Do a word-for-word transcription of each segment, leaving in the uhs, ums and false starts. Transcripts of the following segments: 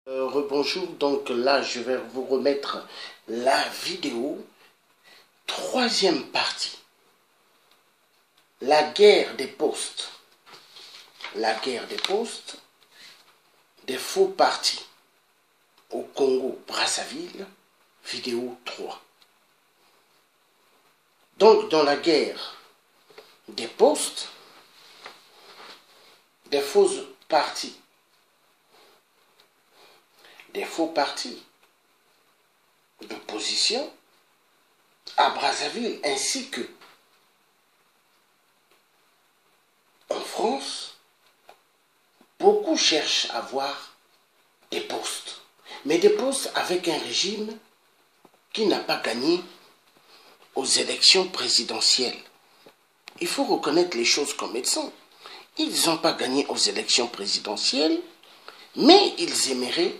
Euh, rebonjour, donc là je vais vous remettre la vidéo, troisième partie, la guerre des postes, la guerre des postes, des faux partis au Congo-Brazzaville, vidéo trois. Donc dans la guerre des postes, des faux partis, des faux partis d'opposition à Brazzaville ainsi que en France, beaucoup cherchent à avoir des postes, mais des postes avec un régime qui n'a pas gagné aux élections présidentielles. Il faut reconnaître les choses comme elles sont. Ils n'ont pas gagné aux élections présidentielles, mais ils aimeraient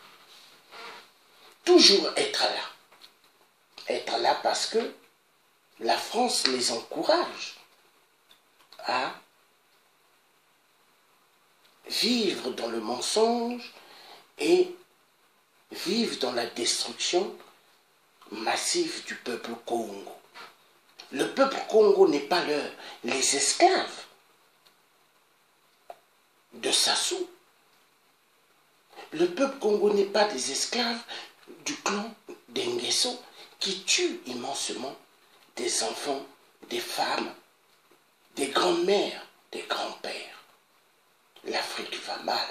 toujours être là. Être là parce que la France les encourage à vivre dans le mensonge et vivre dans la destruction massive du peuple Congo. Le peuple Congo n'est pas leur, les esclaves de Sassou. Le peuple Congo n'est pas des esclaves du clan d'Enguesso qui tue immensément des enfants, des femmes, des grands-mères, des grands-pères. L'Afrique va mal.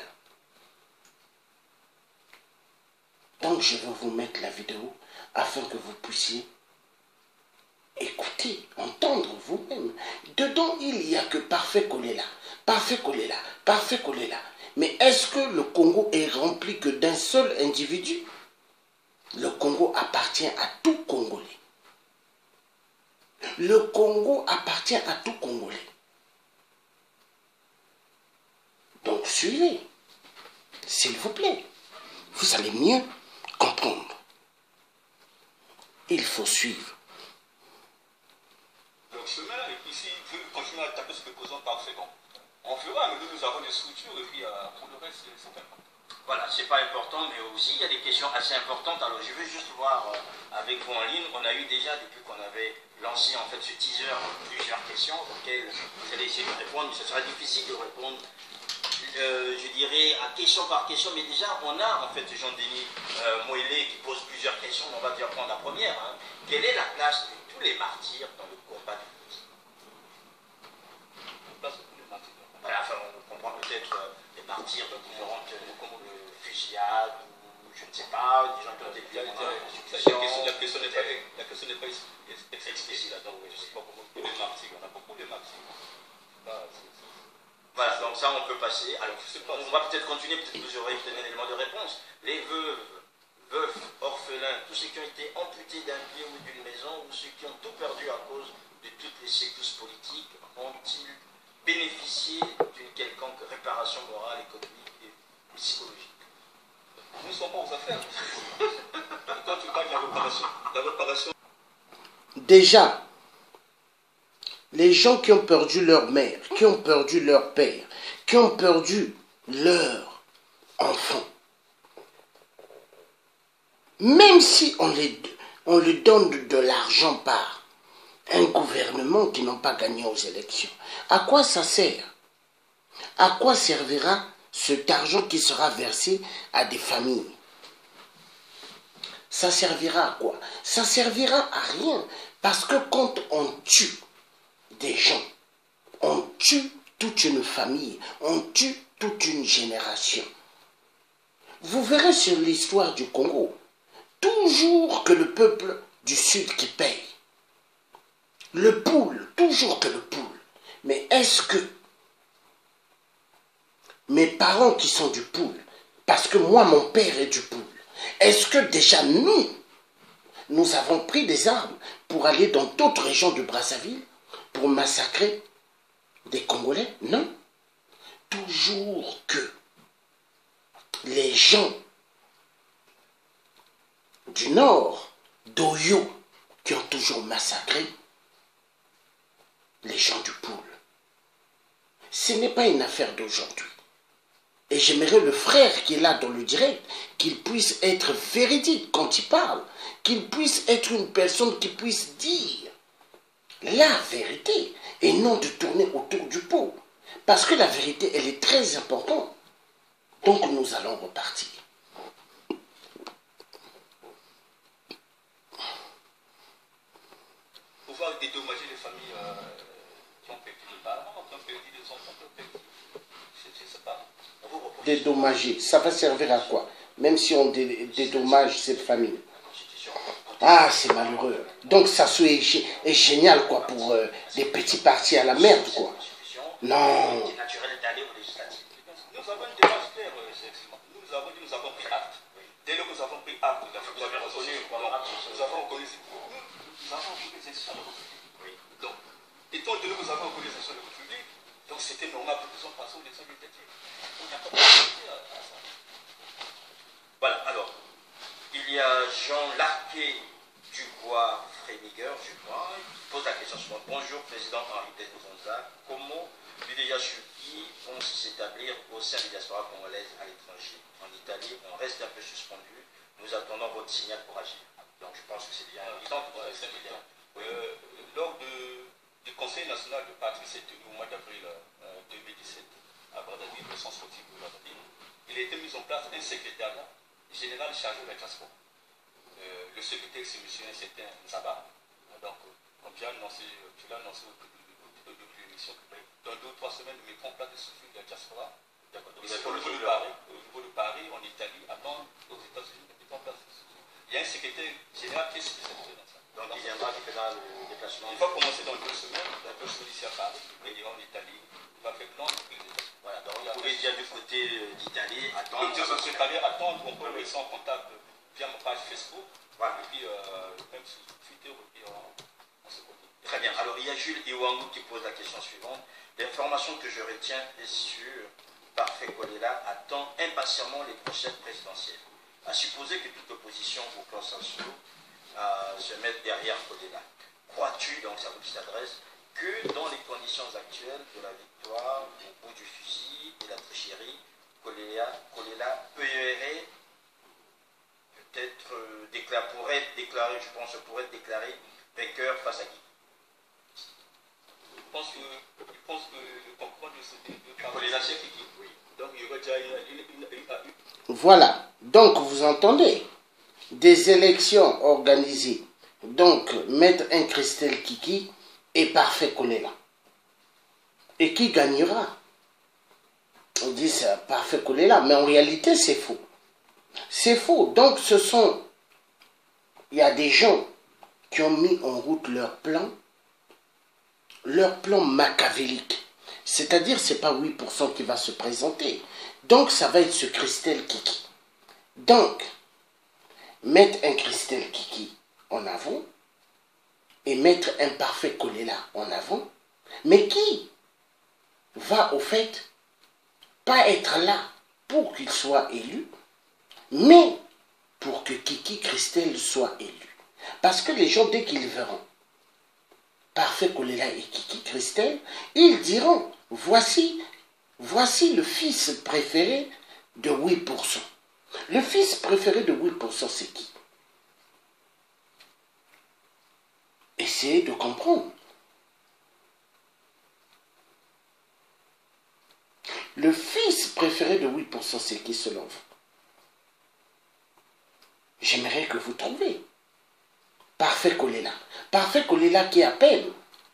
Donc je vais vous mettre la vidéo afin que vous puissiez écouter, entendre vous-même. Dedans, il n'y a que Parfait Kolela, Parfait Kolela, Parfait Kolela. Mais est-ce que le Congo est rempli que d'un seul individu? Le Congo appartient à tout Congolais. Le Congo appartient à tout Congolais. Donc suivez, s'il vous plaît. Vous allez mieux comprendre. Il faut suivre. Le chemin, et puis s'il veut continuer à taper ce préposant parfait, bon, on fera, mais nous, nous avons des structures, et puis euh, pour le reste, c'est important. Voilà, c'est pas important, mais aussi il y a des questions assez importantes. Alors je veux juste voir euh, avec vous en ligne, on a eu déjà, depuis qu'on avait lancé en fait ce teaser, plusieurs questions auxquelles vous allez essayer de répondre, mais ce sera difficile de répondre, euh, je dirais, à question par question. Mais déjà, on a en fait Jean-Denis euh, Moëlé qui pose plusieurs questions, on va dire prendre la première. Hein. Quelle est la place de tous les martyrs dans le combat de politique? La place de tous les martyrs. Voilà, enfin, on comprend peut-être euh, les martyrs de différentes euh, fusillades, ou je ne sais pas, des gens qui ont été tués pendant la Constitution. La question n'est pas, la question n'est pas explicite là-dedans. Je ne sais pas comment les martyrs, on a beaucoup de martyrs. Là, voilà, donc ça on peut passer. Alors, on va peut-être continuer, peut-être que vous aurez peut-être un élément de réponse. Les veuves, veufs, orphelins, tous ceux qui ont été amputés d'un pied ou d'une maison, ou ceux qui ont tout perdu à cause de toutes les secousses politiques, ont-ils bénéficié d'une quelconque réparation morale, économique et psychologique? Nous ne sommes pas aux affaires. Quand tu parles de la réparation, la réparation. Déjà, les gens qui ont perdu leur mère, qui ont perdu leur père, qui ont perdu leur enfant, même si on les, on les donne de l'argent par un gouvernement qui n'a pas gagné aux élections, à quoi ça sert? À quoi servira cet argent qui sera versé à des familles? Ça servira à quoi? Ça servira à rien. Parce que quand on tue des gens, on tue toute une famille, on tue toute une génération. Vous verrez sur l'histoire du Congo, toujours que le peuple du Sud qui paye. Le poule, toujours que le poule. Mais est-ce que mes parents qui sont du poule, parce que moi mon père est du poule, est-ce que déjà nous, nous avons pris des armes pour aller dans d'autres régions du Brazzaville pour massacrer des Congolais? Non. Toujours que les gens du nord, d'Oyo, qui ont toujours massacré les gens du poule. Ce n'est pas une affaire d'aujourd'hui. Et j'aimerais le frère qui est là dans le direct, qu'il puisse être véridique quand il parle, qu'il puisse être une personne qui puisse dire la vérité et non de tourner autour du pot. Parce que la vérité, elle est très importante. Donc nous allons repartir. Pouvoir dédommager les familles euh, qui ont perdu des parents, qui ont perdu des enfants, qui ont perdu. Je ne sais pas. Dédommager, ça va servir à quoi? Même si on dé dédommage cette famille. Ah, c'est malheureux. Donc ça est, est génial quoi pour euh, des petits partis à la merde quoi. Non. Nous avons une démarche claire, nous avons dit, nous avons pris acte. Dès lors que nous avons pris acte, nous avons reconnu, nous avons reconnu, nous avons reconnu les institutions de la République. Donc, étant donné que nous avons reconnu les institutions de la République, donc c'était normal que nous soyons passés aux élections budgétaires. Donc il n'y a pas de difficulté à ça. Voilà, alors, il y a Jean Larquet Dubois Frémigueur, je crois, il pose la question suivante. Bonjour, Président Henri Tenzonza. Comment l'U D H U I vont s'établir au sein de la diaspora congolaise à l'étranger? En Italie, on reste un peu suspendu. Nous attendons votre signal pour agir. Donc je pense que c'est bien évident. Ouais, c'est bien. Euh, lors de, du Conseil national de patrie s'est tenu au mois d'avril euh, deux mille dix-sept à Brazzaville, le centre sportif de Brazzaville, il a été mis en place un secrétariat général chargé de la diaspora. Euh, le secrétaire, c'est M. Certain Nzaba. Donc, comme j'ai annoncé, tu l'as annoncé au début de l'émission, dans deux ou trois semaines, nous mettrons en place des structures de la diaspora. D'accord. Donc, c'est au niveau de Paris, au niveau de Paris, en Italie, avant, aux États-Unis, nous mettons en place des structures. Il y a un secrétaire général qui est spécialisé dans ça. Donc, il viendra, qui fera le déplacement. Il va commencer dans deux semaines, dans deux semaines ici à Paris, il ira en Italie, il va faire plan. Voilà, donc vous pouvez dire du côté d'Italie, attendre. Le secrétariat attendre, on peut rester en contact via ma page Facebook. Voilà. Et puis, euh, même sur Twitter, et puis, on, on se copie. Très bien. Alors, il y a Jules Iwangu qui pose la question suivante. L'information que je retiens est sur Parfait Kolela attend impatiemment les prochaines présidentielles. À supposer que toute opposition au plan Sassou euh, se mette derrière Kolela. Crois-tu, donc ça vous s'adresse, que dans les conditions actuelles de la victoire, au bout du fusil et la tricherie, Kolela, Kolela peut peut-être euh, déclarer, pourrait être déclaré, je pense, pourrait être déclaré vainqueur face à qui? Je pense que, je pense que le comprendre de ce de Kolela, c'est qui? Oui. Donc il y aurait déjà une, une, une, une... Voilà. Donc vous entendez, des élections organisées. Donc mettre un Christelle Kiki et Parfait Kolela. Et qui gagnera? On dit c'est Parfait Kolela, mais en réalité c'est faux. C'est faux. Donc ce sont, il y a des gens qui ont mis en route leur plan, leur plan machiavélique. C'est-à-dire c'est pas huit pour cent qui va se présenter. Donc ça va être ce Christelle Kiki. Donc, mettre un Christelle Kiki en avant et mettre un Parfait Kolela en avant, mais qui va au fait pas être là pour qu'il soit élu, mais pour que Kiki Christelle soit élu. Parce que les gens, dès qu'ils verront Parfait Kolela et Kiki Christelle, ils diront, voici, voici le fils préféré de huit pour cent. Le fils préféré de huit pour cent, c'est qui? Essayez de comprendre. Le fils préféré de huit pour cent, c'est qui selon vous? J'aimerais que vous trouviez. Parfait Kolela. Parfait Kolela qui appelle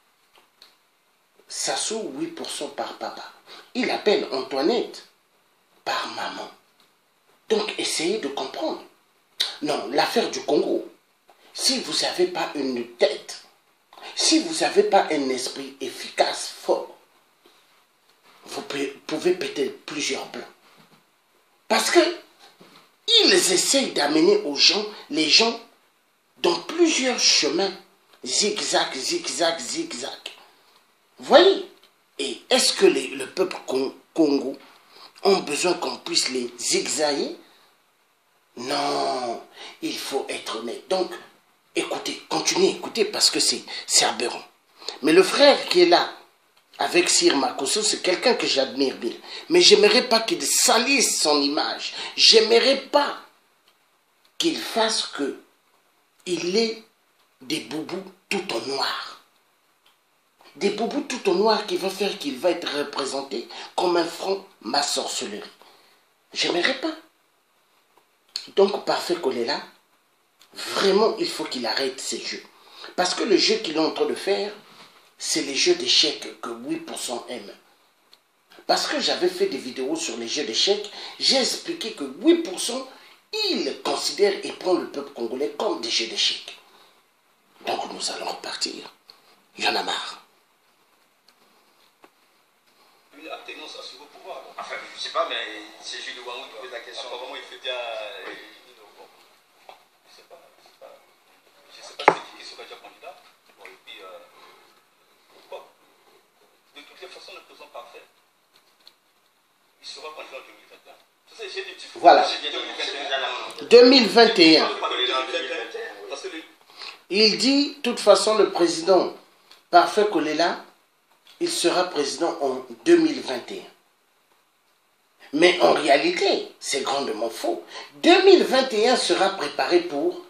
Sassou huit pour cent par papa. Il appelle Antoinette par maman. Donc essayez de comprendre. Non, l'affaire du Congo, si vous n'avez pas une tête, si vous n'avez pas un esprit efficace, fort, vous pouvez péter plusieurs plans. Parce que ils essayent d'amener aux gens, les gens, dans plusieurs chemins, zigzag, zigzag, zigzag. Voyez? Et est-ce que les, le peuple Congo ont besoin qu'on puisse les zigzaguer? Non, il faut être honnête. Donc, écoutez, continuez, écoutez, parce que c'est aberrant. Mais le frère qui est là, avec Sir Makosso, c'est quelqu'un que j'admire bien. Mais j'aimerais pas qu'il salisse son image. J'aimerais pas qu'il fasse que il ait des boubous tout en noir. Des boubous tout en noir qui vont faire qu'il va être représenté comme un franc ma sorcellerie. J'aimerais pas. Donc, Parfait Kolela, vraiment, il faut qu'il arrête ces jeux. Parce que le jeu qu'il est en train de faire, c'est les jeux d'échecs que huit pour cent aiment. Parce que j'avais fait des vidéos sur les jeux d'échecs, j'ai expliqué que huit pour cent, ils considèrent et prennent le peuple congolais comme des jeux d'échecs. Donc nous allons repartir. Il y en a marre. Une alternance à ce pouvoir. Enfin, je ne sais pas, mais c'est Jules Ouangou qui pose la question. Apparemment, il fait bien. Je ne sais pas. Je ne sais pas si il sera déjà candidat. Bon, et puis, euh, bon, de toutes les façons, le président Parfait, il sera candidat en deux mille vingt et un. Ça, j'ai des petits. Voilà. deux mille vingt et un. Parce que le Il dit, de toute façon, le président Parfait Kolela, il sera président en deux mille vingt et un. Mais en réalité, c'est grandement faux. deux mille vingt et un sera préparé pour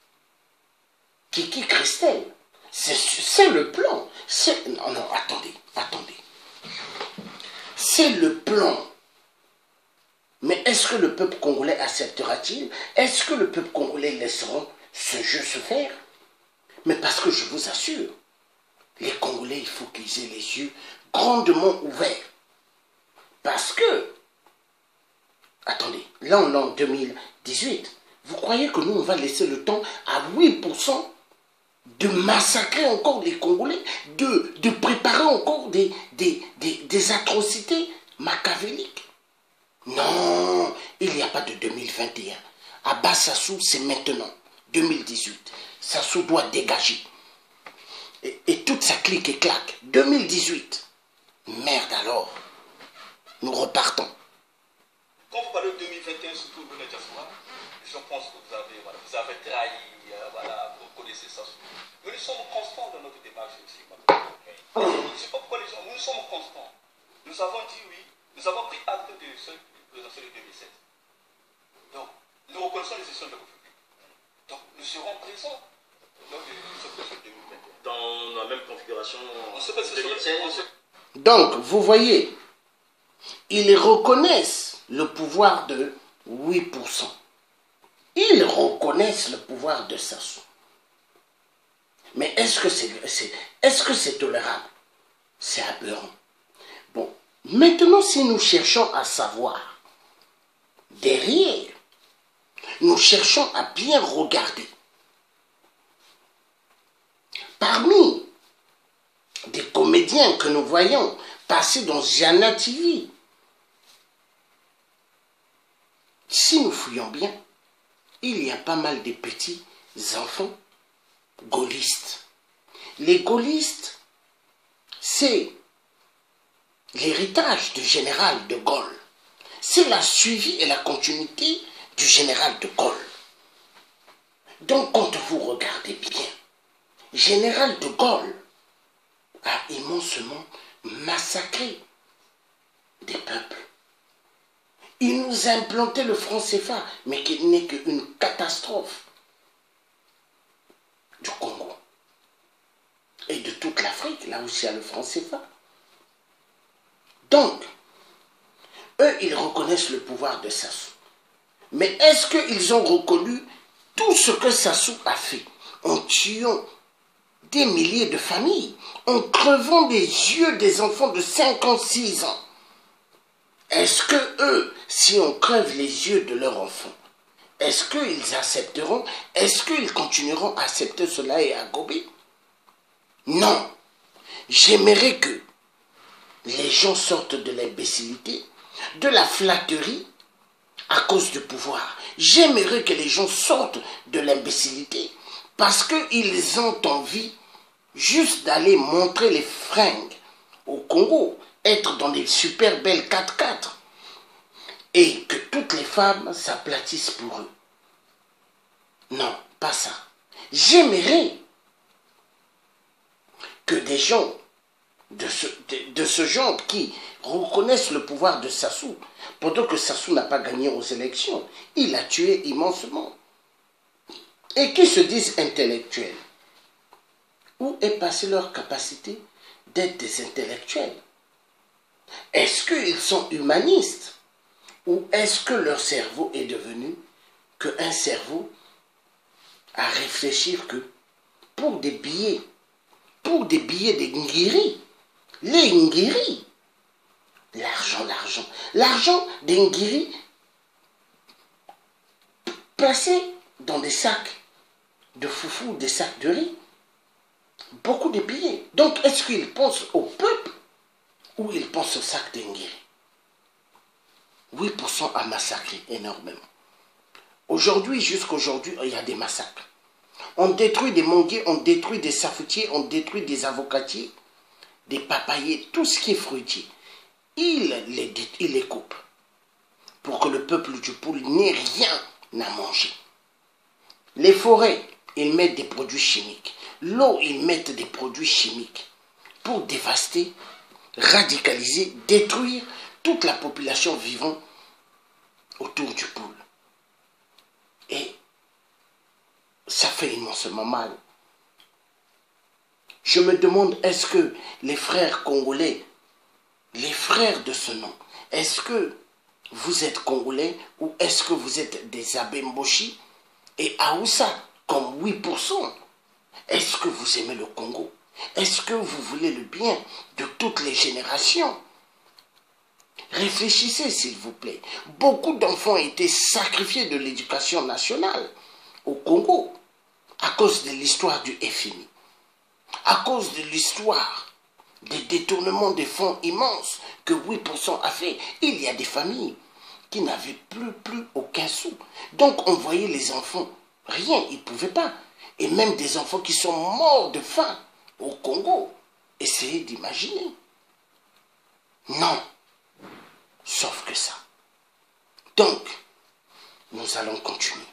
Kiki Christelle. C'est le plan. Non, non, attendez, attendez. C'est le plan. Mais est-ce que le peuple congolais acceptera-t-il? Est-ce que le peuple congolais laissera ce jeu se faire? Mais parce que je vous assure, les Congolais, il faut qu'ils aient les yeux grandement ouverts. Parce que, attendez, là on est en deux mille dix-huit. Vous croyez que nous, on va laisser le temps à huit pour cent de massacrer encore les Congolais, de, de préparer encore des, des, des, des atrocités machiavéliques? Non, il n'y a pas de deux mille vingt et un. Abbas Sassou, c'est maintenant, deux mille dix-huit. Sassou doit dégager. Et, et toute sa clique et claque. deux mille dix-huit. Merde alors. Nous repartons. Quand vous parlez de deux mille vingt et un, surtout de la diaspora, je pense que vous avez, voilà, vous avez trahi, euh, voilà, vous connaissez ça. Mais nous sommes constants dans notre démarche aussi. Voilà. Je ne sais pas pourquoi les gens, nous sommes constants. Nous avons dit oui, nous avons pris acte de ce présidentiel de deux mille sept. Donc, nous reconnaissons les élections de la République. Donc, nous serons présents lors de ce présidentiel deux mille vingt et un. Dans la même configuration On sait pas si deux mille seize. Donc, vous voyez, ils reconnaissent le pouvoir de huit pour cent. Ils reconnaissent le pouvoir de Sassou. Mais est-ce que c'est est-ce que c'est tolérable? C'est aberrant. Bon, maintenant, si nous cherchons à savoir, derrière, nous cherchons à bien regarder. Parmi des comédiens que nous voyons passer dans Jana T V, si nous fouillons bien, il y a pas mal de petits enfants gaullistes. Les gaullistes, c'est l'héritage du général de Gaulle. C'est la suivi et la continuité du général de Gaulle. Donc, quand vous regardez bien, général de Gaulle a immensement massacré des peuples. Il nous a implanté le franc C F A, mais qui n'est qu'une catastrophe du Congo et de toute l'Afrique, là aussi il y a le franc C F A. Donc, eux, ils reconnaissent le pouvoir de Sassou. Mais est-ce qu'ils ont reconnu tout ce que Sassou a fait en tuant des milliers de familles, en crevant des yeux des enfants de cinq ans, six ans? Est-ce que eux, si on crève les yeux de leurs enfants, est-ce qu'ils accepteront? Est-ce qu'ils continueront à accepter cela et à gober? Non. J'aimerais que les gens sortent de l'imbécilité, de la flatterie, à cause du pouvoir. J'aimerais que les gens sortent de l'imbécilité parce qu'ils ont envie juste d'aller montrer les fringues au Congo, être dans des super belles quatre quatre et que toutes les femmes s'aplatissent pour eux. Non, pas ça. J'aimerais que des gens de ce, de, de ce genre qui reconnaissent le pouvoir de Sassou, pendant que Sassou n'a pas gagné aux élections. Il a tué immensement. Et qui se disent intellectuels. Où est passée leur capacité d'être des intellectuels? Est-ce qu'ils sont humanistes? Ou est-ce que leur cerveau est devenu qu'un cerveau à réfléchir que pour des billets, pour des billets des Ngiri, les Ngiri, l'argent, l'argent, l'argent des Ngiri placé dans des sacs de foufou, des sacs de riz, beaucoup de billets. Donc est-ce qu'ils pensent au peuple ou ils pensent au sac des Ngiri? huit pour cent a massacré énormément. Aujourd'hui, jusqu'aujourd'hui, il y a des massacres. On détruit des manguiers, on détruit des safoutiers, on détruit des avocatiers, des papayers, tout ce qui est fruitier. Il les, il les coupe pour que le peuple du Poul n'ait rien à manger. Les forêts, ils mettent des produits chimiques. L'eau, ils mettent des produits chimiques pour dévaster, radicaliser, détruire toute la population vivant autour du Poul. Et ça fait immensement mal. Je me demande, est-ce que les frères congolais, les frères de ce nom, est-ce que vous êtes congolais ou est-ce que vous êtes des Abemboshi et Aoussa, comme huit pour cent? Est-ce que vous aimez le Congo? Est-ce que vous voulez le bien de toutes les générations? Réfléchissez, s'il vous plaît. Beaucoup d'enfants ont été sacrifiés de l'éducation nationale au Congo à cause de l'histoire du F M I, à cause de l'histoire des détournements des fonds immenses que huit pour cent a fait. Il y a des familles qui n'avaient plus, plus aucun sou. Donc on voyait les enfants, rien, ils ne pouvaient pas. Et même des enfants qui sont morts de faim au Congo. Essayez d'imaginer. Non. Sauf que ça. Donc, nous allons continuer.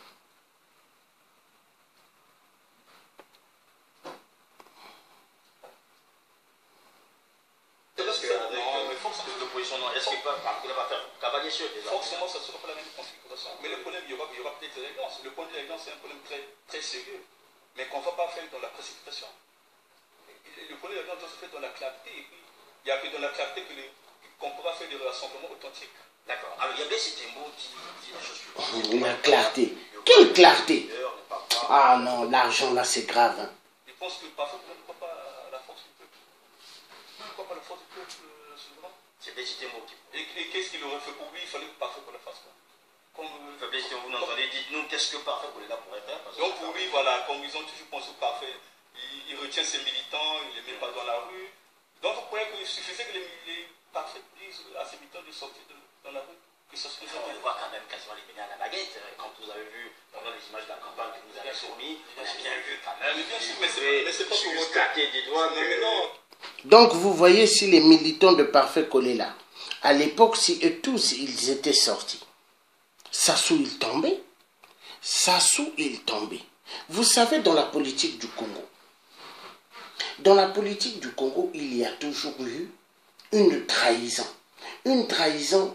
Parce que, non, mais force de l'opposition, non. Est-ce qu'il va faire cavalier sur les forcément, ça ne sera pas la même configuration. Mais le problème, il y aura, il y aura peut-être l'élégance. Le problème de l'élégance, c'est un problème très, très sérieux, mais qu'on ne va pas faire dans la précipitation. Le problème de l'élégance doit se faire dans la clarté. Et puis, il n'y a que dans la clarté que les qu'on pourra faire des rassemblements authentiques. D'accord. Alors, il y a Bessétembo qui dit la chose suivante. La clarté. Quelle clarté? Ah non, l'argent là, c'est grave. Hein. Je pense que parfois, on ne croit pas à la force du peuple. On ne croit pas à la force du peuple souverain. C'est Bessétembo qui. Et, et qu'est-ce qu'il aurait fait pour lui? Il fallait que parfait qu'on le fasse. Comme euh, Bessétembo, vous entendez, dites-nous qu'est-ce que parfait pour les là pourrait faire. Donc, pour lui, voilà, comme ils ont toujours pensé au parfait, il, il retient ses militants, il ne les met pas dans la rue. Donc, vous croyez qu'il suffisait que les, les parfaits disent à ses militants de sortir de, dans la rue, que ça se faisait. On voit quand même quasiment les mener à la baguette. Quand vous avez vu pendant les images de la campagne que vous avez soumis, on a bien vu quand même. Mais bien sûr, mais c'est pas pour vous claquer des doigts. Mais non. Donc vous voyez, si les militants de Parfait Kolela, à l'époque, si eux tous ils étaient sortis, Sassou il tombait, Sassou il tombait. Vous savez, dans la politique du Congo, dans la politique du Congo, il y a toujours eu une trahison. Une trahison,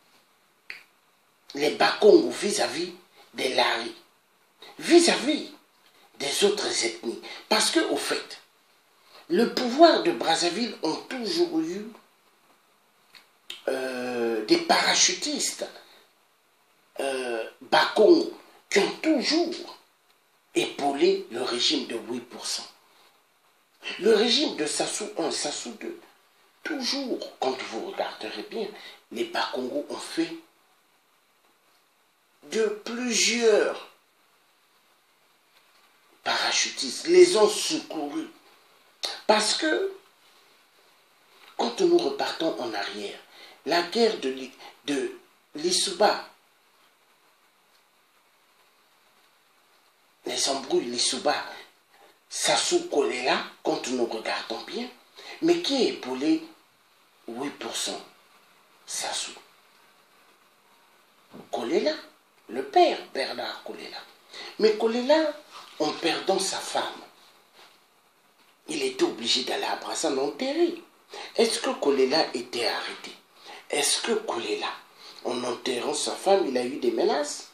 les Bakongo vis-à-vis des Lari, vis-à-vis des autres ethnies. Parce que, au fait, le pouvoir de Brazzaville ont toujours eu euh, des parachutistes euh, Bakongo qui ont toujours épaulé le régime de huit pour cent. Le régime de Sassou un, Sassou deux, toujours, quand vous regarderez bien, les Bakongo ont fait de plusieurs parachutistes, les ont secourus. Parce que, quand nous repartons en arrière, la guerre de, de l'Issouba, les embrouilles l'Issouba, Sassou Kolela, quand nous regardons bien, mais qui est épaulé huit pour cent? Sassou Kolela, le père Bernard Kolela. Mais Kolela, en perdant sa femme, il était obligé d'aller à Brazza l'enterrer. Est-ce que Kolela était arrêté? Est-ce que Kolela, en enterrant sa femme, il a eu des menaces?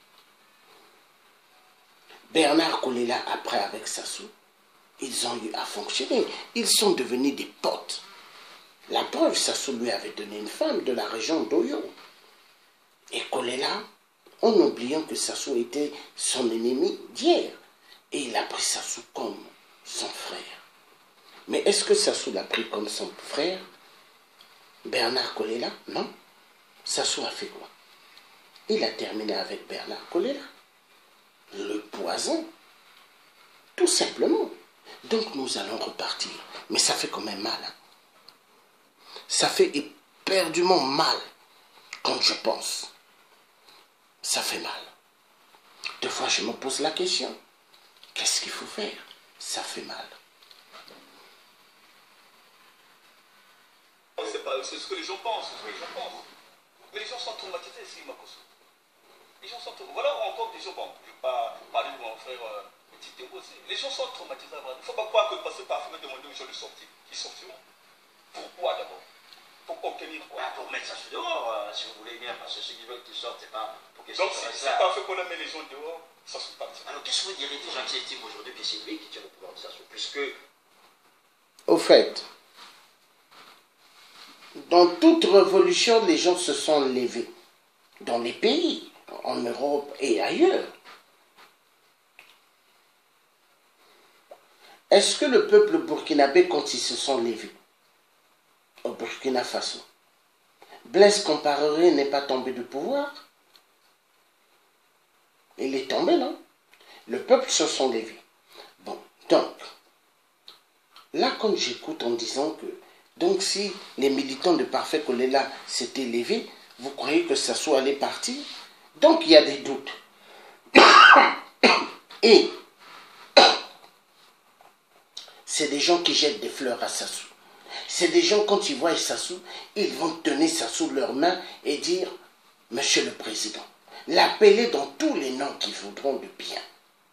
Bernard Kolela, après avec Sassou, ils ont eu à fonctionner. Ils sont devenus des potes. La preuve, Sassou lui avait donné une femme de la région d'Oyo. Et Kolela, en oubliant que Sassou était son ennemi d'hier, et il a pris Sassou comme son frère. Mais est-ce que Sassou l'a pris comme son frère? Bernard Kolela? Non. Sassou a fait quoi? Il a terminé avec Bernard Kolela. Le poison. Tout simplement. Donc nous allons repartir. Mais ça fait quand même mal. Hein? Ça fait éperdument mal quand je pense. Ça fait mal. Des fois, je me pose la question. Qu'est-ce qu'il faut faire? Ça fait mal. C'est ce que les gens pensent. C'est ce que les gens pensent. Mais les gens sont traumatisés ici, Makosso. Les gens sont traumatisés. Voilà encore des gens. Bon, je ne vais pas parler de mon frère euh, Petit Théo aussi. Les gens sont traumatisés. Il ne faut pas croire que parce que parfois demander aux gens de sortir, ils sortiront. Pourquoi d'abord? Pour obtenir quoi? Ah, pour mettre ça dehors, euh, si vous voulez bien, parce que ceux qui veulent qu'ils sortent, c'est pas pour qu'ils Donc sortent. si c'est pas fait qu'on a mis les gens dehors, ça se passe. Alors qu'est-ce que vous direz des gens qui estiment aujourd'hui que c'est lui qui tient le pouvoir de Sassou? Puisque. Au fait, dans toute révolution, les gens se sont levés. Dans les pays, en Europe et ailleurs. Est-ce que le peuple burkinabé, quand ils se sont levés, au Burkina Faso, Blaise Compaoré n'est pas tombé du pouvoir? Il est tombé, non? Le peuple se sont levés. Bon, donc, là, quand j'écoute en disant que, donc si les militants de Parfait Kolela s'étaient levés, vous croyez que Sassou allait partir? Donc, il y a des doutes. Et c'est des gens qui jettent des fleurs à Sassou. C'est des gens, quand ils voient Sassou, ils vont tenir Sassou de leurs mains et dire, Monsieur le Président, l'appeler dans tous les noms qui voudront de bien.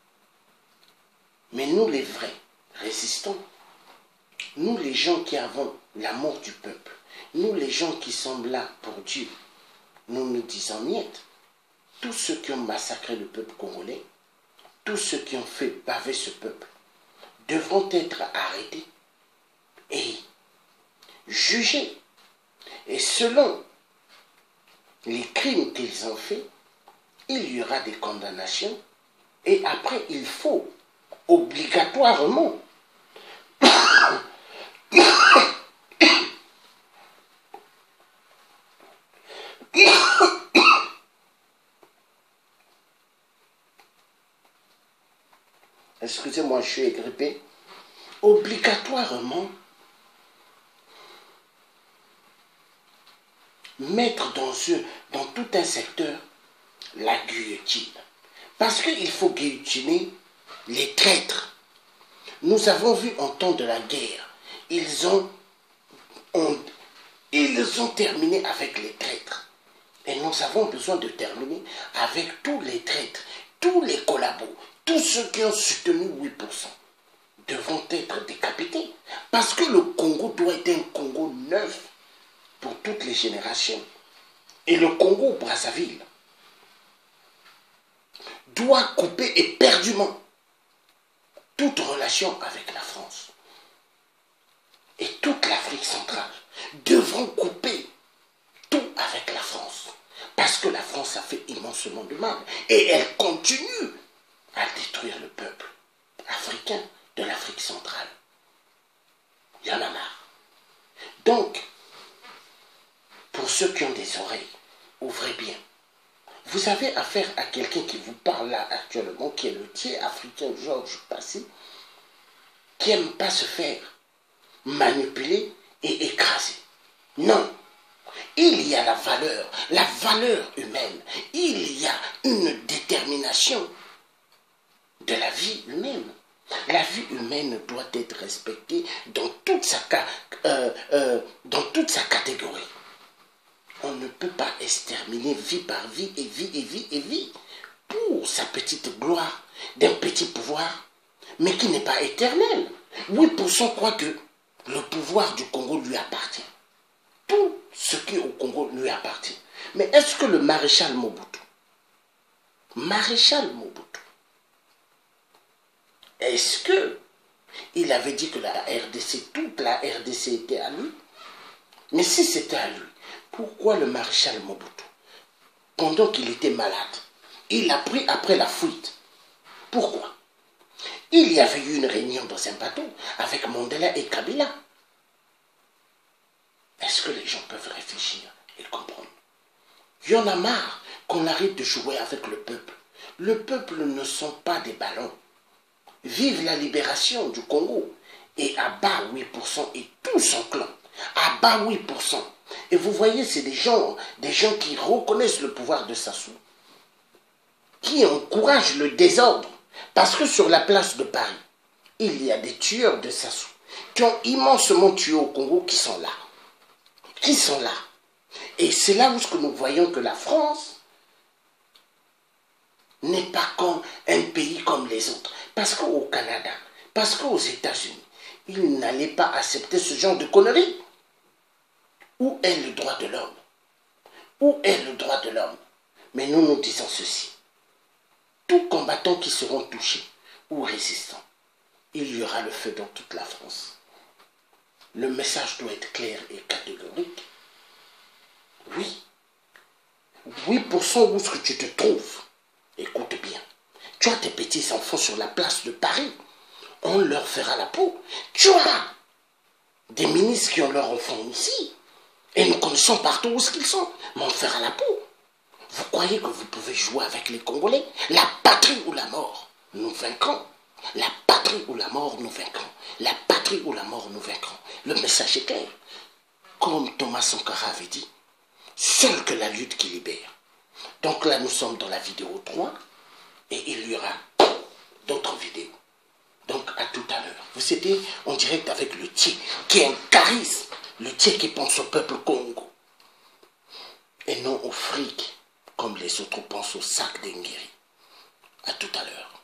Mais nous, les vrais résistants, nous, les gens qui avons l'amour du peuple, nous, les gens qui sommes là pour Dieu, nous nous disons niet. Tous ceux qui ont massacré le peuple congolais, tous ceux qui ont fait baver ce peuple, devront être arrêtés et jugés. Et selon les crimes qu'ils ont faits, il y aura des condamnations. Et après, il faut obligatoirement excusez-moi, je suis agrippé, obligatoirement mettre dans, ce, dans tout un secteur la guillotine. Parce qu'il faut guillotiner les traîtres. Nous avons vu en temps de la guerre, ils ont, ont, ils ont terminé avec les traîtres. Et nous avons besoin de terminer avec tous les traîtres, tous les collabos, tous ceux qui ont soutenu huit pour cent devront être décapités. Parce que le Congo doit être un Congo neuf pour toutes les générations. Et le Congo Brazzaville doit couper éperdument toute relation avec la France. Et toute l'Afrique centrale devront couper tout avec la France. Parce que la France a fait immensement de mal. Et elle continue à détruire le peuple africain de l'Afrique centrale. Il y en a marre. Donc, pour ceux qui ont des oreilles, ouvrez bien. Vous avez affaire à quelqu'un qui vous parle là actuellement, qui est le tiers africain Georges Passy, qui n'aime pas se faire manipuler et écraser. Non. Il y a la valeur, la valeur humaine. Il y a une détermination de la vie humaine. La vie humaine doit être respectée dans toute sa, euh, euh, dans toute sa catégorie. On ne peut pas exterminer vie par vie et vie et vie et vie pour sa petite gloire d'un petit pouvoir, mais qui n'est pas éternel. huit pour cent croient que le pouvoir du Congo lui appartient. Tout ce qui est au Congo lui appartient. Mais est-ce que le maréchal Mobutu, maréchal Mobutu, est-ce que il avait dit que la R D C, toute la R D C était à lui? Mais si c'était à lui, pourquoi le maréchal Mobutu, pendant qu'il était malade, il a pris après la fuite? Pourquoi? Il y avait eu une réunion dans un bateau avec Mandela et Kabila. Est-ce que les gens peuvent réfléchir et comprendre? Il y en a marre qu'on arrête de jouer avec le peuple. Le peuple ne sont pas des ballons. Vive la libération du Congo. Et à bas huit pour cent et tout son clan. À bas huit pour cent. Et vous voyez, c'est des gens, des gens qui reconnaissent le pouvoir de Sassou, qui encouragent le désordre. Parce que sur la place de Paris, il y a des tueurs de Sassou qui ont immensement tué au Congo qui sont là. Qui sont là. Et c'est là où nous voyons que la France n'est pas comme un pays comme les autres. Parce qu'au Canada, parce qu'aux États-Unis, ils n'allaient pas accepter ce genre de conneries. Où est le droit de l'homme? Où est le droit de l'homme? Mais nous nous disons ceci. Tous combattants qui seront touchés ou résistants, il y aura le feu dans toute la France. Le message doit être clair et catégorique. Oui. huit pour cent où est-ce que tu te trouves? Écoute bien. Tu as tes petits enfants sur la place de Paris. On leur fera la peau. Tu as des ministres qui ont leurs enfants ici. Et nous connaissons partout où ils sont. Mais on fera la peau. Vous croyez que vous pouvez jouer avec les Congolais? La patrie ou la mort, nous vaincrons. La patrie ou la mort, nous vaincrons. La patrie ou la mort, nous vaincrons. Le message est clair. Comme Thomas Sankara avait dit, seul que la lutte qui libère. Donc là, nous sommes dans la vidéo trois et il y aura d'autres vidéos. Donc à tout à l'heure. Vous étiez en direct avec le Thier, qui est un charisme. Le Thier qui pense au peuple Congo. Et non au fric, comme les autres pensent au sac d'Engiri. À tout à l'heure.